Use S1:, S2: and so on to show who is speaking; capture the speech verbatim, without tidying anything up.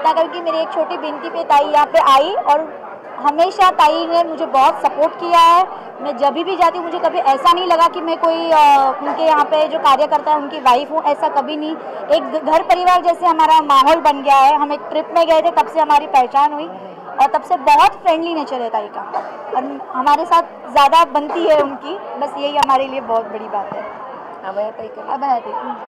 S1: इतना करूँ कि मेरी एक छोटी बिनती पे ताई यहाँ पे आई और हमेशा ताई ने मुझे बहुत सपोर्ट किया है। मैं जब भी जाती हूँ मुझे कभी ऐसा नहीं लगा कि मैं कोई आ, उनके यहाँ पे जो कार्यकर्ता है उनकी वाइफ हूँ, ऐसा कभी नहीं। एक घर परिवार जैसे हमारा माहौल बन गया है। हम एक ट्रिप में गए थे तब से हमारी पहचान हुई और तब से बहुत फ्रेंडली नेचर है ताई का और हमारे साथ ज़्यादा बनती है उनकी, बस यही हमारे लिए बहुत बड़ी बात है।
S2: अभया ताई का
S1: अभया ताई